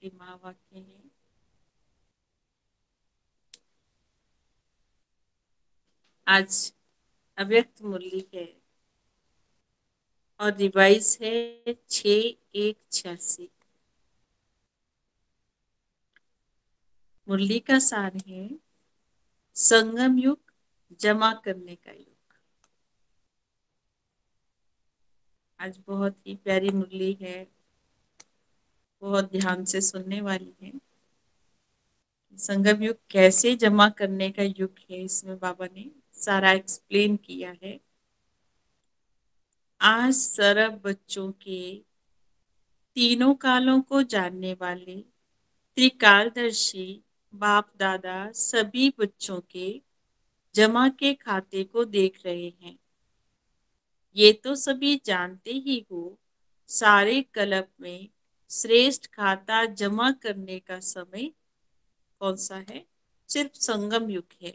इमा वाक्य है। आज अव्यक्त मुरली है और रिवाइज है 6186। मुरली का सार है संगम युग, जमा करने का युग। आज बहुत ही प्यारी मुरली है, बहुत ध्यान से सुनने वाली है। संगम युग कैसे जमा करने का युग है, इसमें बाबा ने सारा एक्सप्लेन किया है। आज सरब बच्चों के तीनों कालों को जानने वाले त्रिकालदर्शी बाप दादा सभी बच्चों के जमा के खाते को देख रहे हैं। ये तो सभी जानते ही हो, सारे कल्प में श्रेष्ठ खाता जमा करने का समय कौन सा है? सिर्फ संगम युग है।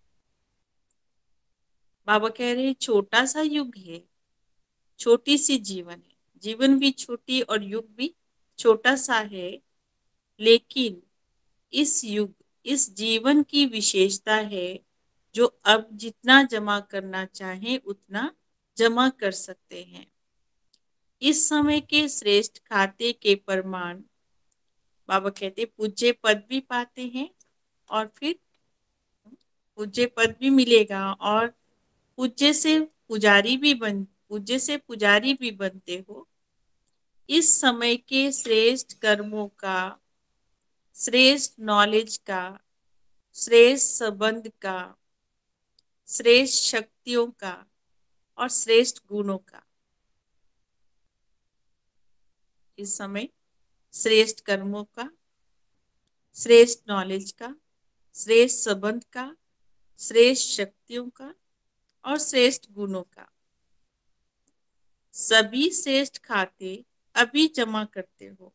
बाबा कह रहे छोटा सा युग है, छोटी सी जीवन है, जीवन भी छोटी और युग भी छोटा सा है। लेकिन इस युग, इस जीवन की विशेषता है जो अब जितना जमा करना चाहे उतना जमा कर सकते हैं। इस समय के श्रेष्ठ खाते के प्रमाण बाबा कहते पूज्य पद भी पाते हैं और फिर पूज्य पद भी मिलेगा और पूज्य से पुजारी भी बनते हो। इस समय के श्रेष्ठ कर्मों का, श्रेष्ठ नॉलेज का, श्रेष्ठ संबंध का, श्रेष्ठ शक्तियों का और श्रेष्ठ गुणों का, इस समय श्रेष्ठ कर्मों का, श्रेष्ठ नॉलेज का, श्रेष्ठ संबंध का, श्रेष्ठ शक्तियों का और श्रेष्ठ गुणों का, सभी श्रेष्ठ खाते अभी जमा करते हो।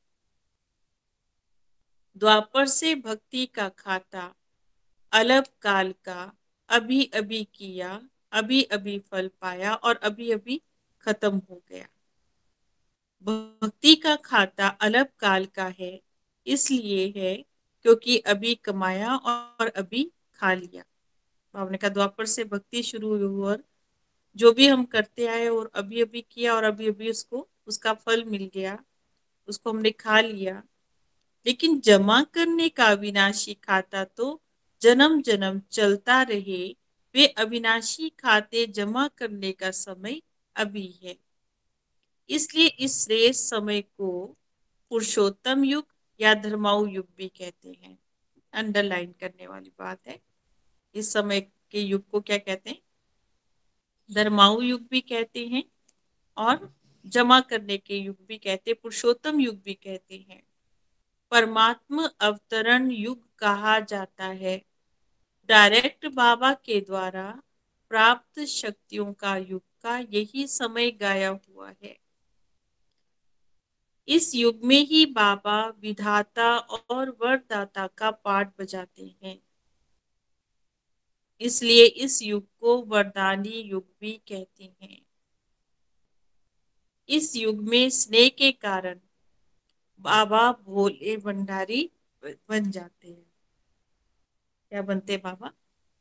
द्वापर से भक्ति का खाता अलग काल का अभी अभी किया, अभी अभी फल पाया और अभी अभी खत्म हो गया। भक्ति का खाता अलग काल का है, इसलिए है क्योंकि अभी कमाया और अभी खा लिया। भावना का द्वापर से भक्ति शुरू हुई और जो भी हम करते आए और अभी अभी किया और अभी अभी उसको उसका फल मिल गया, उसको हमने खा लिया। लेकिन जमा करने का अविनाशी खाता तो जन्म जन्म चलता रहे। वे अविनाशी खाते जमा करने का समय अभी है। इसलिए इस श्रेष्ठ समय को पुरुषोत्तम युग या धर्माऊ युग भी कहते हैं। अंडरलाइन करने वाली बात है। इस समय के युग को क्या कहते हैं? धर्माऊ युग भी कहते हैं और जमा करने के युग भी कहते हैं, पुरुषोत्तम युग भी कहते हैं। परमात्मा अवतरण युग कहा जाता है। डायरेक्ट बाबा के द्वारा प्राप्त शक्तियों का युग का यही समय गाया हुआ है। इस युग में ही बाबा विधाता और वरदाता का पाठ बजाते हैं। इसलिए इस युग को वरदानी युग भी कहते हैं। इस युग में स्नेह के कारण बाबा भोले भंडारी बन जाते हैं। क्या बनते हैं बाबा?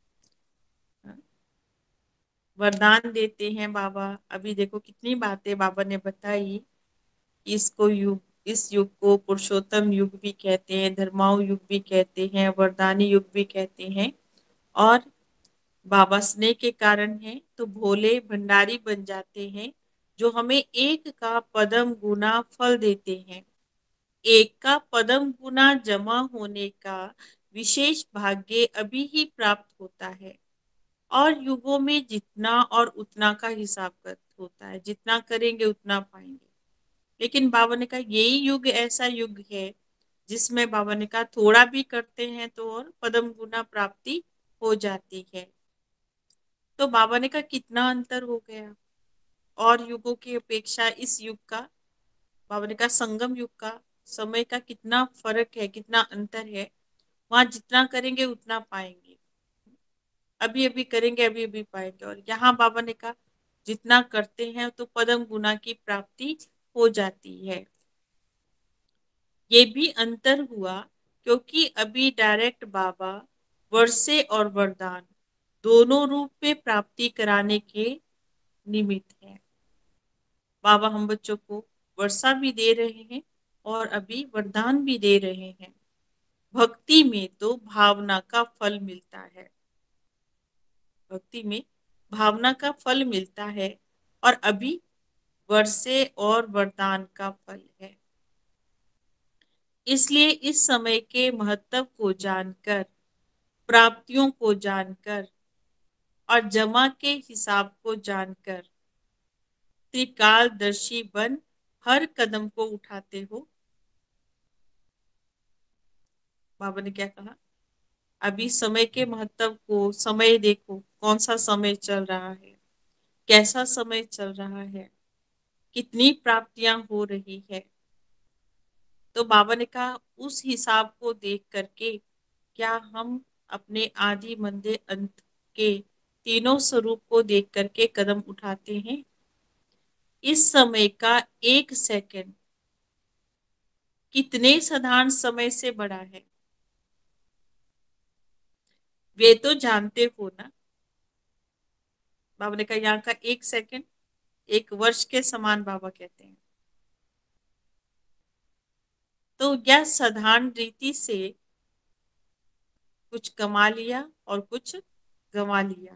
वरदान देते हैं बाबा। अभी देखो कितनी बातें बाबा ने बताई। इसको युग, इस युग को पुरुषोत्तम युग भी कहते हैं, धर्माऊ युग भी कहते हैं, वरदानी युग भी कहते हैं। और बाबा स्नेह के कारण है तो भोले भंडारी बन जाते हैं, जो हमें एक का पदम गुना फल देते हैं। एक का पदम गुना जमा होने का विशेष भाग्य अभी ही प्राप्त होता है। और युगों में जितना और उतना का हिसाब कर होता है, जितना करेंगे उतना पाएंगे। लेकिन बाबा ने कहा यही युग ऐसा युग है जिसमें बाबा ने कहा थोड़ा भी करते हैं तो और पदम गुना प्राप्ति हो जाती है। तो बाबा ने कहा कितना अंतर हो गया और युगों की अपेक्षा इस युग का। बाबा ने कहा संगम युग का समय का कितना फर्क है, कितना अंतर है। वहां जितना करेंगे उतना पाएंगे, अभी अभी करेंगे अभी अभी पाएंगे। और यहाँ बाबा ने कहा जितना करते हैं तो पदम गुना की प्राप्ति हो जाती है। ये भी अंतर हुआ, क्योंकि अभी डायरेक्ट बाबा वर्षे और वरदान दोनों रूप में प्राप्ति कराने के निमित्त है। बाबा हम बच्चों को वर्षा भी दे रहे हैं और अभी वरदान भी दे रहे हैं। भक्ति में तो भावना का फल मिलता है, भक्ति में भावना का फल मिलता है, और अभी वर्षे और वरदान का फल है। इसलिए इस समय के महत्व को जानकर, प्राप्तियों को जानकर और जमा के हिसाब को जानकर त्रिकालदर्शी बन हर कदम को उठाते हो। बाबा ने क्या कहा, अभी समय के महत्व को, समय देखो कौन सा समय चल रहा है, कैसा समय चल रहा है, कितनी प्राप्तियां हो रही है। तो बाबा ने कहा उस हिसाब को देख करके क्या हम अपने आदि मध्य अंत के तीनों स्वरूप को देख करके कदम उठाते हैं। इस समय का एक सेकंड कितने साधारण समय से बड़ा है, वे तो जानते हो ना। बाबा ने कहा यहाँ का एक सेकंड एक वर्ष के समान बाबा कहते हैं। तो यह साधारण रीति से कुछ कमा लिया और कुछ गंवा लिया,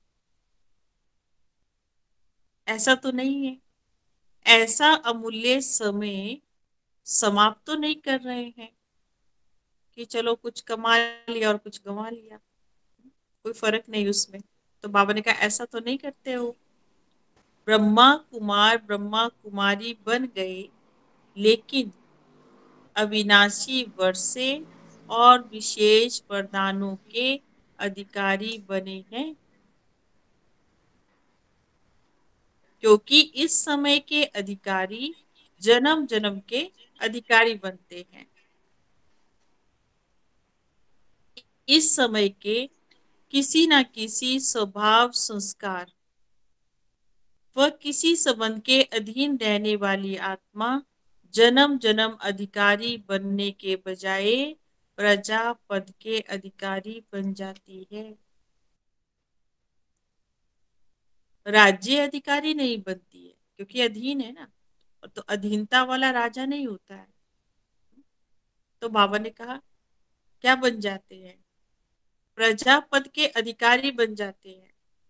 ऐसा तो नहीं है। ऐसा अमूल्य समय समाप्त तो नहीं कर रहे हैं कि चलो कुछ कमा लिया और कुछ गंवा लिया, कोई फर्क नहीं उसमें। तो बाबा ने कहा ऐसा तो नहीं करते हो। ब्रह्मा कुमार ब्रह्मा कुमारी बन गए, लेकिन अविनाशी वर्षे और विशेष वरदानों के अधिकारी बने हैं, क्योंकि इस समय के अधिकारी जन्म जन्म के अधिकारी बनते हैं। इस समय के किसी न किसी स्वभाव संस्कार व किसी संबंध के अधीन रहने वाली आत्मा जन्म जन्म अधिकारी बनने के बजाय प्रजा पद के अधिकारी बन जाती है। राज्य अधिकारी नहीं बनती है, क्योंकि अधीन है ना, तो अधीनता वाला राजा नहीं होता है। तो बाबा ने कहा क्या बन जाते हैं, प्रजा पद के अधिकारी बन जाते हैं।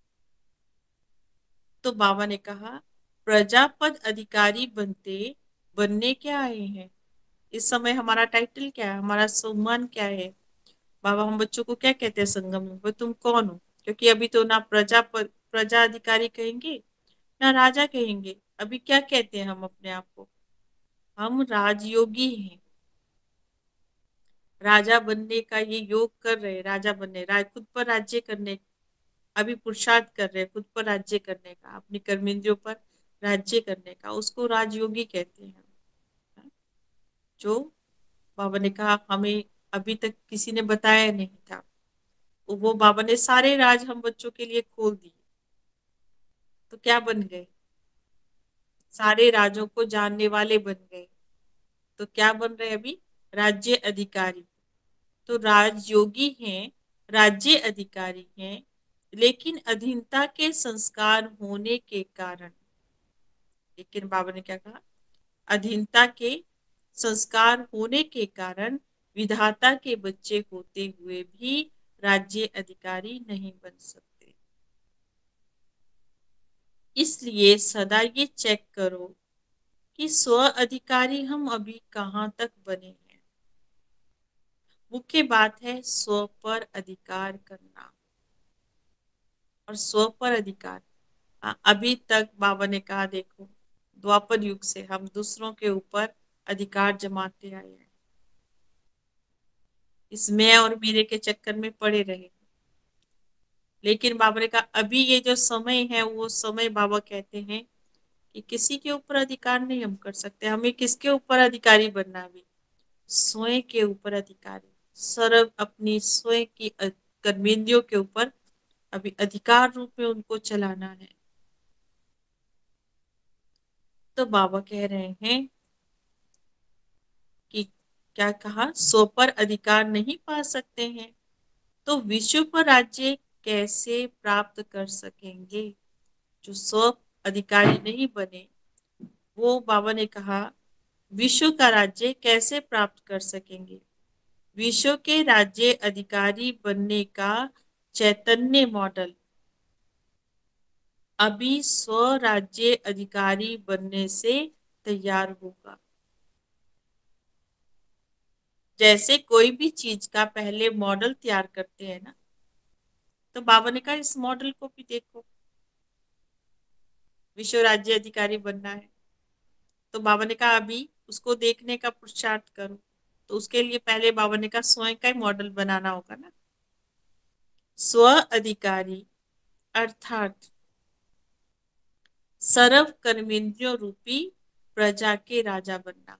तो बाबा ने कहा प्रजापद अधिकारी बनने क्या आए हैं, इस समय हमारा टाइटल क्या है, हमारा सम्मान क्या है। बाबा हम बच्चों को क्या कहते हैं संगम में, वो तुम कौन हो, क्योंकि अभी तो ना प्रजा अधिकारी कहेंगे ना राजा कहेंगे। अभी क्या कहते हैं हम अपने आप को, हम राजयोगी हैं। राजा बनने का ये योग कर रहे हैं, राजा बनने खुद पर राज्य करने, अभी पुरुषार्थ कर रहे हैं खुद पर राज्य करने का, अपनी कर्मेंद्रियों पर राज्य करने का, उसको राजयोगी कहते हैं। जो बाबा ने कहा हमें अभी तक किसी ने बताया नहीं था, वो बाबा ने सारे राज हम बच्चों के लिए खोल दिए। तो क्या बन गए, सारे राजों को जानने वाले बन गए। तो क्या बन रहे अभी, राज्य अधिकारी। तो राजयोगी हैं, राज्य अधिकारी हैं, लेकिन अधीनता के संस्कार होने के कारण, लेकिन बाबा ने क्या कहा, अधीनता के संस्कार होने के कारण विधाता के बच्चे होते हुए भी राज्य अधिकारी नहीं बन सकते। इसलिए सदा ये चेक करो कि स्व अधिकारी हम अभी कहाँ तक बने हैं। मुख्य बात है स्व पर अधिकार करना, और स्व पर अधिकार। अभी तक बाबा ने कहा देखो, द्वापर युग से हम दूसरों के ऊपर अधिकार जमाते आए हैं, इस मैं और मेरे के चक्कर में पड़े रहे। लेकिन बाबा ने कहा अभी ये जो समय है, वो समय बाबा कहते हैं कि किसी के ऊपर अधिकार नहीं हम कर सकते। हमें किसके ऊपर अधिकारी बनना है अभी, स्वयं के ऊपर अधिकारी, सर्व अपनी स्वयं की कर्मेंद्रियों के ऊपर अभी अधिकार रूप में उनको चलाना है। तो बाबा कह रहे हैं कि क्या कहा, स्व पर अधिकार नहीं पा सकते हैं तो विश्व पर राज्य कैसे प्राप्त कर सकेंगे। जो स्व अधिकारी नहीं बने, वो बाबा ने कहा विश्व का राज्य कैसे प्राप्त कर सकेंगे। विश्व के राज्य अधिकारी बनने का चैतन्य मॉडल अभी स्व राज्य अधिकारी बनने से तैयार होगा। जैसे कोई भी चीज का पहले मॉडल तैयार करते हैं ना, तो बाबा ने कहा इस मॉडल को भी देखो, विश्व राज्य अधिकारी बनना है तो बाबा ने कहा अभी उसको देखने का पुरुषार्थ करो। तो उसके लिए पहले बाबा ने कहा स्वयं का ही मॉडल बनाना होगा ना। स्व अधिकारी अर्थात सर्व कर्मेंद्रियों रूपी प्रजा के राजा बनना।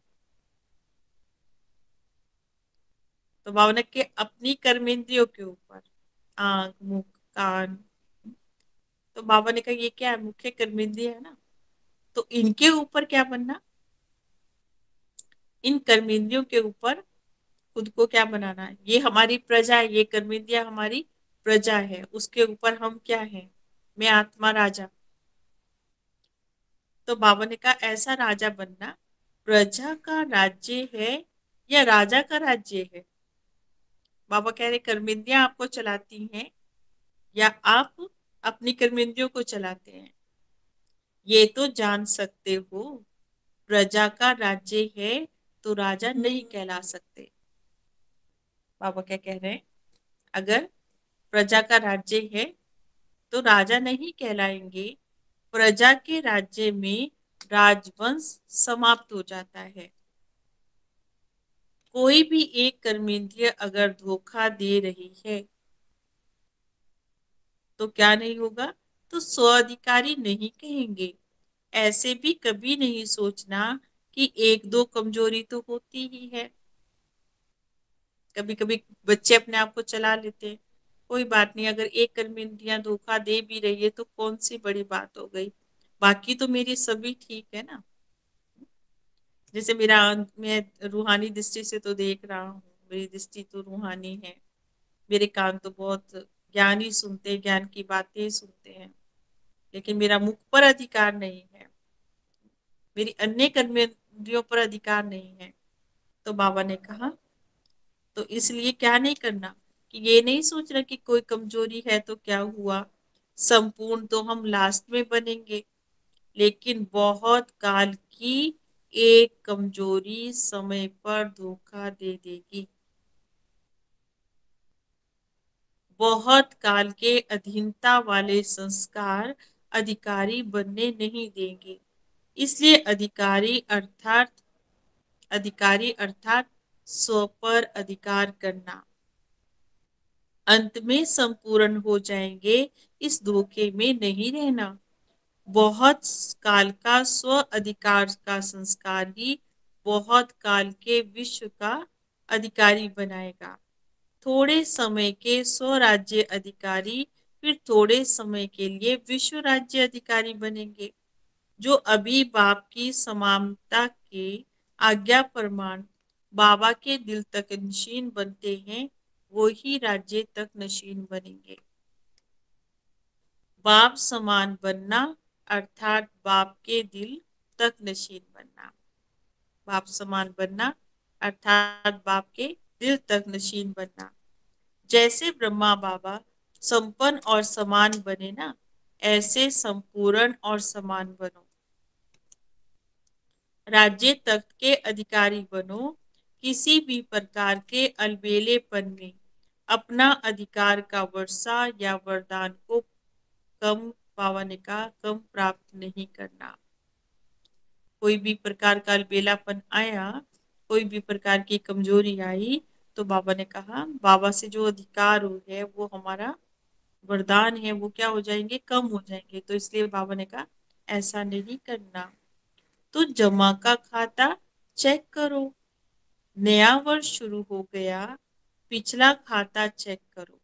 तो बाबा ने के अपनी कर्मेंद्रियों के ऊपर, आंख, मुख, कान, तो बाबा ने कहा ये क्या है, मुख्य कर्मेंद्रिय है ना, तो इनके ऊपर क्या बनना, इन कर्मेंद्रियों के ऊपर खुद को क्या बनाना है। ये हमारी प्रजा है, ये कर्मेंद्रिया हमारी प्रजा है, उसके ऊपर हम क्या है, मैं आत्मा राजा। तो बाबा ने कहा ऐसा राजा बनना, प्रजा का राज्य है या राजा का राज्य है। बाबा कह रहे कर्मेंद्रियां आपको चलाती हैं या आप अपनी कर्मेंद्रियों को चलाते हैं, ये तो जान सकते हो। प्रजा का राज्य है तो राजा नहीं कहला सकते। बाबा क्या कह रहे हैं, अगर प्रजा का राज्य है तो राजा नहीं कहलाएंगे। प्रजा के राज्य में राजवंश समाप्त हो जाता है। कोई भी एक कर्मेंद्रिय अगर धोखा दे रही है तो क्या नहीं होगा, तो स्वाधिकारी नहीं कहेंगे। ऐसे भी कभी नहीं सोचना कि एक दो कमजोरी तो होती ही है। कभी कभी बच्चे अपने आप को चला लेते हैं, कोई बात नहीं, अगर एक कर्मेंद्रियां धोखा दे भी रही है तो कौन सी बड़ी बात हो गई, बाकी तो मेरी सभी ठीक है ना। जैसे मेरा, मैं रूहानी दृष्टि से तो देख रहा हूँ, मेरी दृष्टि तो रूहानी है, मेरे कान तो बहुत ज्ञान ही सुनते हैं, ज्ञान की बातें ही सुनते हैं, लेकिन मेरा मुख पर अधिकार नहीं है, मेरी अन्य कर्मेंद्रियों पर अधिकार नहीं है। तो बाबा ने कहा तो इसलिए क्या नहीं करना, कि ये नहीं सोचना कि कोई कमजोरी है तो क्या हुआ, संपूर्ण तो हम लास्ट में बनेंगे, लेकिन बहुत काल की एक कमजोरी समय पर धोखा दे देगी। बहुत काल के अधीनता वाले संस्कार अधिकारी बनने नहीं देंगे। इसलिए अधिकारी अर्थात स्व पर अधिकार करना। अंत में संपूर्ण हो जाएंगे, इस धोखे में नहीं रहना। बहुत काल का स्व अधिकार का संस्कार ही बहुत काल के विश्व का अधिकारी बनाएगा। थोड़े समय के स्वराज्य अधिकारी फिर थोड़े समय के लिए विश्व राज्य अधिकारी बनेंगे। जो अभी बाप की समानता के आज्ञा प्रमाण बाबा के दिल तक नशीन बनते हैं, वो ही राज्य तक नशीन बनेंगे। बाप समान बनना अर्थात बाप के दिल तक नशीन बनना। बाप समान बनना अर्थात बाप के दिल तक नशीन बनना। जैसे ब्रह्मा बाबा संपन्न और समान बने ना, ऐसे संपूर्ण और समान बनो। राज्य तख्त के अधिकारी बनो। किसी भी प्रकार के अलबेलेपन में अपना अधिकार का वर्षा या वरदान को कम पावने का कम प्राप्त नहीं करना। कोई भी प्रकार का अलबेलापन आया, कोई भी प्रकार की कमजोरी आई, तो बाबा ने कहा बाबा से जो अधिकार है वो हमारा वरदान है, वो क्या हो जाएंगे, कम हो जाएंगे। तो इसलिए बाबा ने कहा ऐसा नहीं करना। तो जमा का खाता चेक करो, नया वर्ष शुरू हो गया, पिछला खाता चेक करो।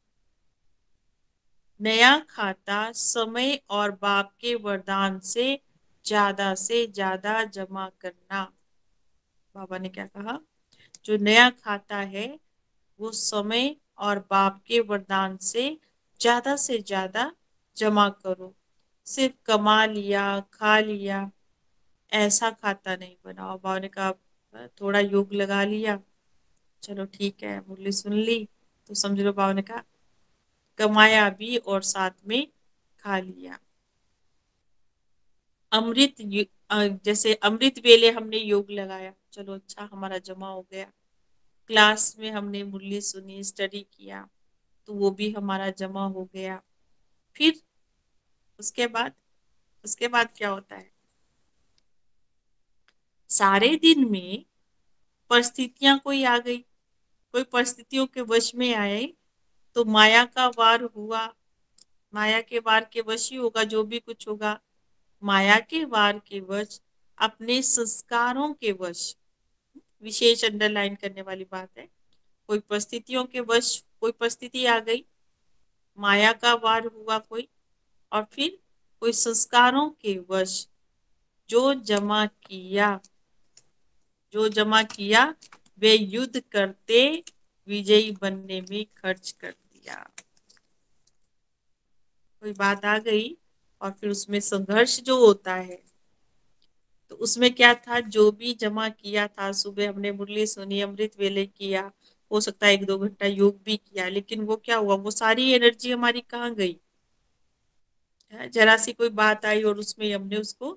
नया खाता समय और बाप के वरदान से ज्यादा जमा करना। बाबा ने क्या कहा, जो नया खाता है वो समय और बाप के वरदान से ज्यादा जमा करो। सिर्फ कमा लिया, खा लिया, ऐसा खाता नहीं बनाओ। बाबा ने कहा थोड़ा योग लगा लिया, चलो ठीक है, मुरली सुन ली, तो समझ लो बाबा ने कहा कमाया भी और साथ में खा लिया। जैसे अमृत वेले हमने योग लगाया, चलो अच्छा हमारा जमा हो गया। क्लास में हमने मुरली सुनी, स्टडी किया, तो वो भी हमारा जमा हो गया। फिर उसके बाद उसके बाद क्या होता है, सारे दिन में परिस्थितियां कोई आ गई, कोई परिस्थितियों के वश में आए, तो माया का वार हुआ। माया के वार के वश ही होगा जो भी कुछ होगा। माया के वार के वश, अपने संस्कारों के वश, विशेष अंडरलाइन करने वाली बात है, कोई परिस्थितियों के वश कोई परिस्थिति आ गई, माया का वार हुआ कोई, और फिर कोई संस्कारों के वश जो जमा किया, जो जमा किया वे युद्ध करते विजयी बनने में खर्च कर दिया। कोई बात आ गई और फिर उसमें संघर्ष जो होता है, तो उसमें क्या था, जो भी जमा किया था, सुबह हमने मुरली सुनी, अमृत वेले किया, हो सकता है 1-2 घंटा योग भी किया, लेकिन वो क्या हुआ, वो सारी एनर्जी हमारी कहाँ गई है? जरा सी कोई बात आई और उसमें हमने उसको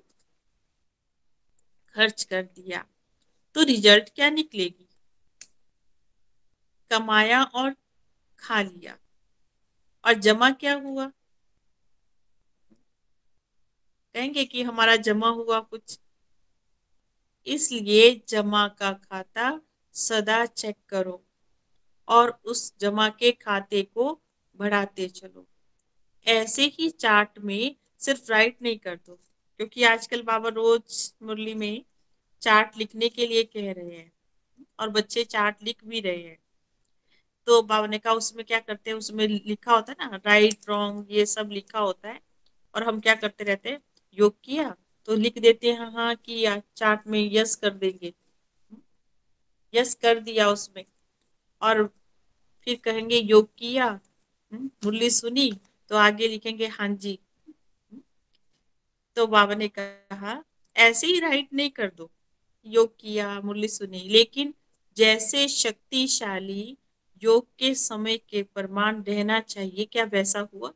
खर्च कर दिया, तो रिजल्ट क्या निकलेगी, कमाया और खा लिया, और जमा क्या हुआ, कहेंगे कि हमारा जमा हुआ कुछ। इसलिए जमा का खाता सदा चेक करो और उस जमा के खाते को बढ़ाते चलो। ऐसे ही चार्ट में सिर्फ राइट नहीं कर दो, क्योंकि आजकल बाबा रोज मुरली में चार्ट लिखने के लिए कह रहे हैं, और बच्चे चार्ट लिख भी रहे हैं। तो बाबा ने कहा उसमें क्या करते हैं, उसमें लिखा होता है ना, राइट रॉन्ग ये सब लिखा होता है, और हम क्या करते रहते हैं, योग किया तो लिख देते हैं हाँ किया, चार्ट में यस कर देंगे, यस कर दिया उसमें, और फिर कहेंगे योग किया, मुरली सुनी, तो आगे लिखेंगे हाँ जी। तो बाबा ने कहा ऐसे ही राइट नहीं कर दो, योग किया, मुरली सुनी, लेकिन जैसे शक्तिशाली योग के समय के प्रमाण रहना चाहिए, क्या वैसा हुआ?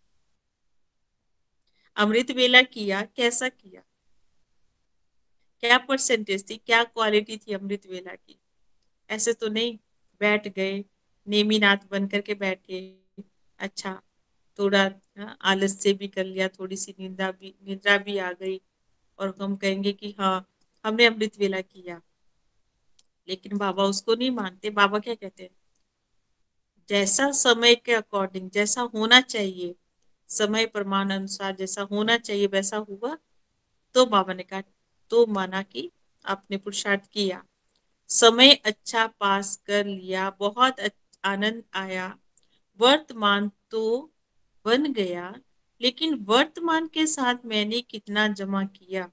अमृत वेला किया, कैसा किया, क्या परसेंटेज थी, क्या क्वालिटी थी अमृत वेला की? ऐसे तो नहीं बैठ गए, नेमीनाथ बन करके बैठे, अच्छा थोड़ा आलस से भी कर लिया, थोड़ी सी निद्रा भी आ गई, और हम कहेंगे कि हाँ हमने अमृत वेला किया। लेकिन बाबा उसको नहीं मानते। बाबा क्या कहते हैं, जैसा समय के अकॉर्डिंग जैसा होना चाहिए, समय प्रमाण अनुसार जैसा होना चाहिए वैसा हुआ, तो बाबा ने कहा, तो माना कि आपने पुरुषार्थ किया, समय अच्छा पास कर लिया, बहुत आनंद आया, वर्तमान तो बन गया, लेकिन वर्तमान के साथ मैंने कितना जमा किया,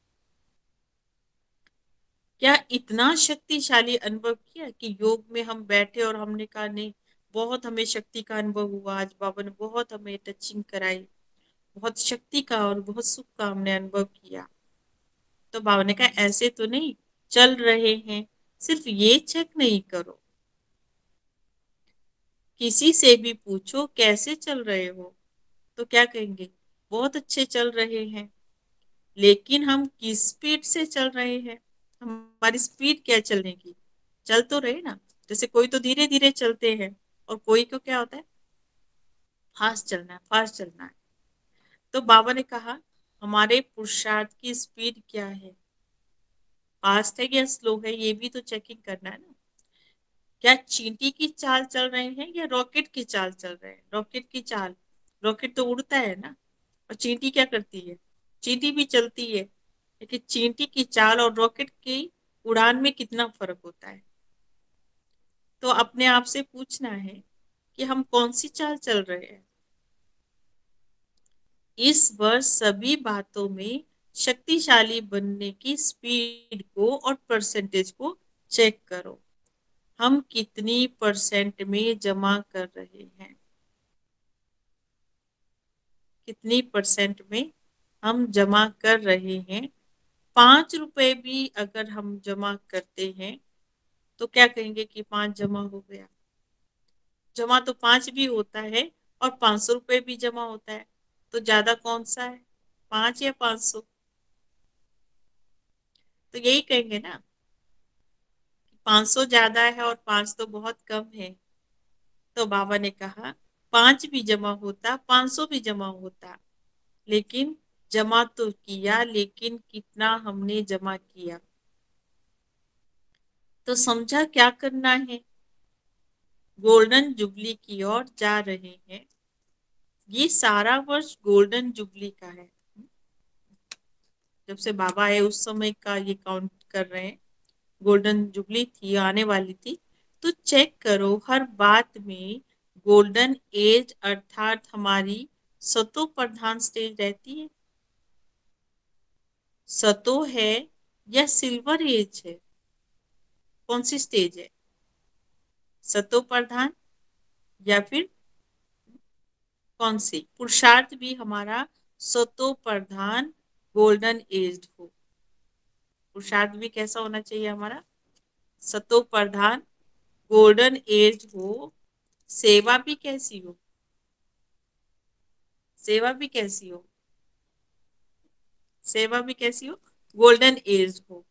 क्या इतना शक्तिशाली अनुभव किया कि योग में हम बैठे और हमने कहा नहीं, बहुत हमें शक्ति का अनुभव हुआ, आज बाबा ने बहुत हमें टचिंग कराई, बहुत शक्ति का और बहुत सुख का हमने अनुभव किया। तो बाबा ने कहा ऐसे तो नहीं चल रहे हैं, सिर्फ ये चेक नहीं करो, किसी से भी पूछो कैसे चल रहे हो, तो क्या कहेंगे, बहुत अच्छे चल रहे हैं। लेकिन हम किस स्पीड से चल रहे हैं, हमारी स्पीड क्या चलने की, चल तो रहे ना, जैसे कोई तो धीरे धीरे चलते हैं, और कोई को क्या होता है, फास्ट चलना है, फास्ट चलना है। तो बाबा ने कहा हमारे पुरुषार्थ की स्पीड क्या है, फास्ट है या स्लो है, ये भी तो चेकिंग करना है ना। क्या चींटी की चाल चल रहे हैं या रॉकेट की चाल चल रहे हैं, रॉकेट की चाल, रॉकेट तो उड़ता है ना, और चींटी क्या करती है, चींटी भी चलती है, लेकिन चींटी की चाल और रॉकेट की उड़ान में कितना फर्क होता है। तो अपने आप से पूछना है कि हम कौन सी चाल चल रहे हैं। इस वर्ष सभी बातों में शक्तिशाली बनने की स्पीड को और परसेंटेज को चेक करो। हम कितनी परसेंट में जमा कर रहे हैं? कितनी परसेंट में हम जमा कर रहे हैं? 5 रुपए भी अगर हम जमा करते हैं तो क्या कहेंगे कि 5 जमा हो गया? जमा तो 5 भी होता है और 500 रुपये भी जमा होता है, तो ज्यादा कौन सा है, 5 या 500? तो यही कहेंगे ना, 500 ज्यादा है और 5 तो बहुत कम है। तो बाबा ने कहा 5 भी जमा होता, 500 भी जमा होता, लेकिन जमा तो किया, लेकिन कितना हमने जमा किया। तो समझा क्या करना है? गोल्डन जुबली की ओर जा रहे हैं। ये सारा वर्ष गोल्डन जुबली का है। जब से बाबा है उस समय का ये काउंट कर रहे हैं। गोल्डन जुबली थी, आने वाली थी। तो चेक करो, हर बात में गोल्डन एज अर्थात हमारी सतो प्रधान स्टेज रहती है। सतो है या सिल्वर एज है? कौन सी स्टेज है? सतो प्रधान या फिर कौन सी? पुरुषार्थ भी हमारा सतो प्रधान गोल्डन एज हो। पुरुषार्थ भी कैसा होना चाहिए हमारा? सतो प्रधान गोल्डन एज हो। सेवा भी कैसी हो? सेवा भी कैसी हो? सेवा भी कैसी हो? गोल्डन एज हो।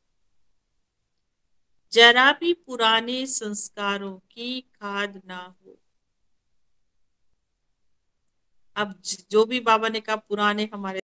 जरा भी पुराने संस्कारों की खाद ना हो। अब जो भी बाबा ने कहा पुराने हमारे